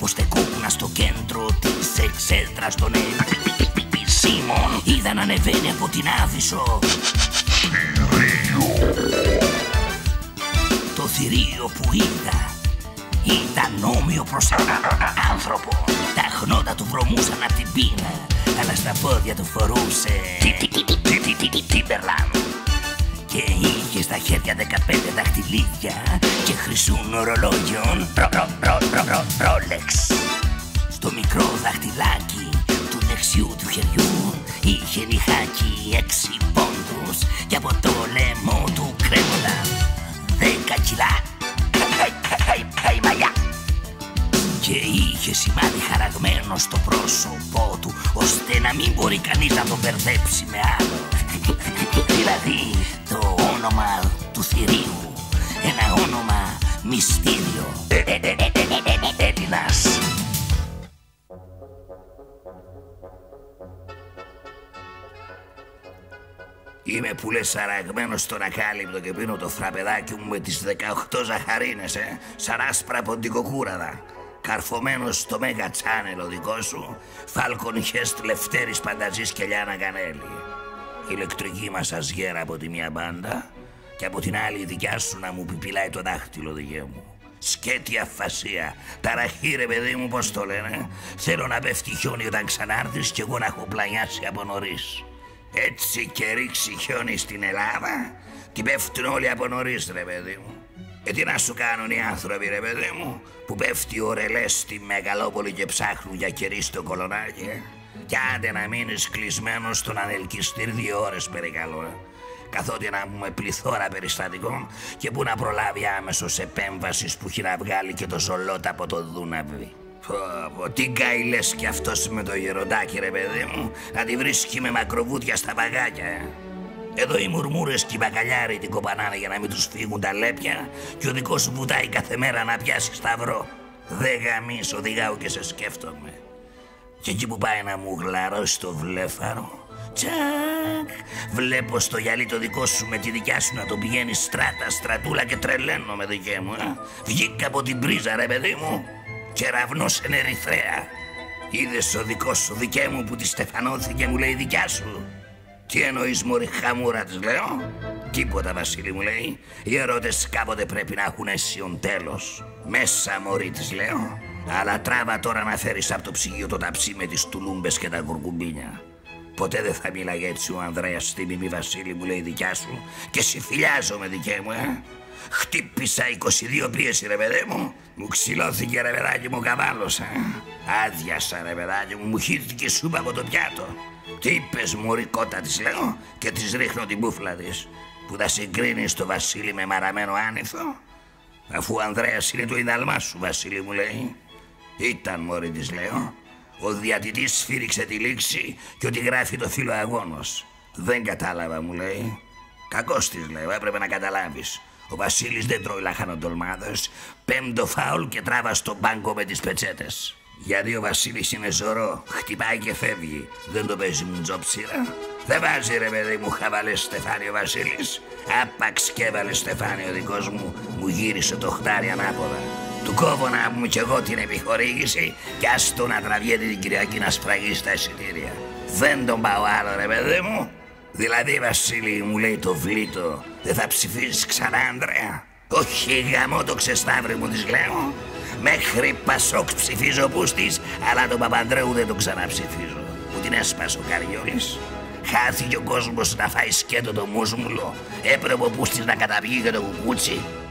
στεκόμουν στο κέντρο της εξέδρας των επισήμων, είδα να ανεβαίνει από την Άβυσσο το θηρίο που είδα ήταν όμοιο προς έναν άνθρωπο. Τα χνότα του βρωμούσαν απ' την πείνα, αλλά στα πόδια του φορούσε Τίμπερλαν και είχε στα χέρια 15 δαχτυλίδια και χρυσούν ορολόγιων Ρόλεξ. Στο μικρό δαχτυλάκι του δεξιού του χεριού είχε νυχάκι 6 πόντους και από το λαιμό του κρέμονταν 10 κιλά χαϊμαλιά και είχε σημάδι χαραγμένο στο πρόσωπό του, ώστε να μην μπορεί κανείς να το μπερδέψει με άλλο. Δηλαδή το όνομα του θηρίου, ένα όνομα μυστήριο. Έλληνας. Είμαι που λες αραγμένος στον ακάλυπτο και πίνω το φραπεδάκι μου με τις 18 ζαχαρίνες, σαν άσπρα ποντικοκούραδα. Καρφωμένος στο Μέγα Τσάνελ ο δικός σου, Φάλκον Χέστ Λευτέρης Πανταζής και Λιάνα Κανέλη. Ηλεκτρική μασαζιέρα από τη μία μπάντα και από την άλλη η δικιά σου να μου πιπιλάει το δάχτυλο, δικέ μου. Σκέτη αφασία, ταραχή ρε παιδί μου, πως το λένε. Θέλω να πέφτει χιόνι όταν ξανάρθεις κι εγώ να έχω πλανιάσει από νωρίς. Έτσι και ρίξει χιόνι στην Ελλάδα, την πέφτουν όλοι από νωρίς ρε παιδί μου. Τι να σου κάνουν οι άνθρωποι ρε παιδί μου, που πέφτει ο ρελές στη Μεγαλόπολη και ψάχνουν για κερί στο κολονάκι. Κι άντε να μείνεις κλεισμένος στον ανελκυστήρ 2 ώρες περικαλώ, καθότι να έχουμε πληθώρα περιστατικών και που να προλάβει άμεσος επέμβασης που έχει να βγάλει και το ζολότα από το Δούναβι. Τι γκάιλες κι αυτός με το γεροντάκι ρε παιδί μου, να τη βρίσκει με μακροβούτια στα παγάκια. Εδώ οι μουρμούρες και οι μπακαλιάροι την κοπανάνε για να μην τους φύγουν τα λέπια και ο δικός σου βουτάει κάθε μέρα να πιάσει σταυρό. Δε γαμείς, οδηγάω και σε σκέφτομαι. Και εκεί που πάει να μου γλαρώσει το βλέφαρο, τσακ, βλέπω στο γυαλί το δικό σου με τη δικιά σου να τον πηγαίνει στράτα, στρατούλα και τρελαίνω με δικέ μου. Βγήκα από την πρίζα ρε παιδί μου, κεραυνός εν Ερυθρέα. Είδες ο δικός σου δικέ μου που τη στεφανώθηκε, μου λέει δικιά σου. Τι εννοείς μωρή χαμούρα, της λέω. Τίποτα Βασίλη, μου λέει. Οι ερώτες κάποτε πρέπει να έχουν αίσιον τέλος. Μέσα μωρή, της λέω. Αλλά τράβα τώρα να φέρεις από το ψυγείο το ταψί με τις τουλούμπες και τα κουρκουμπίνια. Ποτέ δεν θα μίλαγε έτσι ο Ανδρέας στη Μιμή Βασίλη, μου λέει δικιά σου. Και συμφιλιάζομαι δικέ μου, Χτύπησα 22 πίεση ρε παιδί μου. Μου ξυλώθηκε ρε παιδάκι μου, καβάλωσα. Άδειασα ρε παιδάκι μου, μου χύθηκε σούπα από το πιάτο. Τι είπες μωρή κότα, της λέω, και της ρίχνω την μπούφλα της. Που θα συγκρίνεις το Βασίλη με μαραμένο άνηθο, αφού ο Ανδρέας είναι το ιδάλμά σου Βασίλη, μου λέει. Ήταν μωρή, της λέω. Ο διατητής σφύριξε τη λήξη και ότι γράφει το φύλλο αγώνος. Δεν κατάλαβα, μου λέει. Κακός, της λέω, έπρεπε να καταλάβεις. Ο Βασίλης δεν τρώει λαχανοτολμάδες. 5ο φάουλ και τράβα στον πάγκο με τις πετσέτες. Γιατί ο Βασίλης είναι ζωρό, χτυπάει και φεύγει. Δεν το παίζει μου τζοψίρα. Δεν βάζει ρε παιδί μου χαβαλές Στεφάνι ο Βασίλης. Άπαξ και έβαλε Στεφάνι ο δικός μου, μου γύρισε το χτάρι ανάποδα. Του κόβω να μου κι εγώ την επιχορήγηση και άστο να τραβιέται την Κυριακή να σφραγεί στα εισιτήρια. Δεν τον πάω άλλο ρε παιδί μου. Δηλαδή Βασίλη, μου λέει το βλήτο, δεν θα ψηφίσεις ξανά Ανδρέα? Όχι γαμώ το ξεσταύρι μου, της λέω. Μέχρι Πασόκ ψηφίζω πούστης, αλλά τον Παπανδρέου δεν τον ξαναψηφίζω. Που την έσπασε ο Καριόλης. Χάθηκε ο κόσμος να φάει σκέτο το μουσμουλο. Έπρεπε ο πούστης να καταβγεί και το κουκούτσι.